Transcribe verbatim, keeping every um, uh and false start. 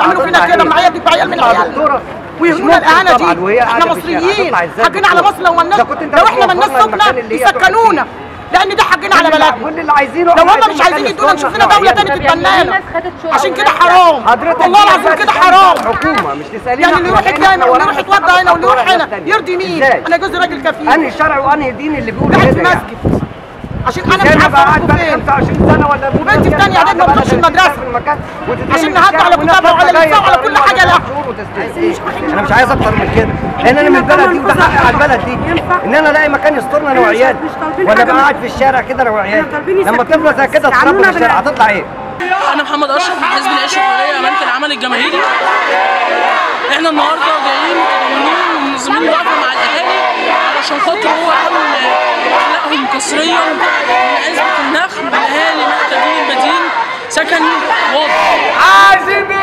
يعملوا فينا كده مع عيال عيال من عيالنا ويهنونا الاهانه دي. احنا مصريين حقنا على مصر، لو مالناش لو احنا مالناش سكنه يسكنونا، لان ده حقنا على بلدنا. كل اللي عايزينه لو هم مش عايزين يدونا نشوف لنا دوله ثانيه تتبنانا، عشان كده حرام والله العظيم كده حرام. حكومه مش تسالينا يعني اللي يروح يتجامع واللي يروح يتوضى هنا واللي يروح هنا يرضي مين؟ انا جوزي راجل كفيف. انهي شرع وانهي دين اللي بيقول كده؟ كده قاعد في مسجد عشان انا مش عارفه اروح فين. خمسة وعشرين سنه ولا وبنتي في ثانيه اعدادي ما بتروحش المدرسه عشان نهدوا على كتابها وعلى لسان وعلى كل حاجه لها. انا مش عايز اكتر من كده، لان انا من البلد دي وده حقي على البلد دي، ان انا الاقي مكان يسترنا انا وعيالي، ولا ابقى قاعد في الشارع كده انا وعيالي. لما طفله زي كده تتربى في الشارع هتطلع ايه؟ انا محمد اشرف من حزب العيش والحريه امانه العمل الجماهيري. احنا النهارده جايين متضامنين ومنظمين وقفه مع الاهالي علشان خاطر هو حل اخلاقهم قصريا من عزبه النخل والاهالي محتاجين المدين سكن واضح. عايزين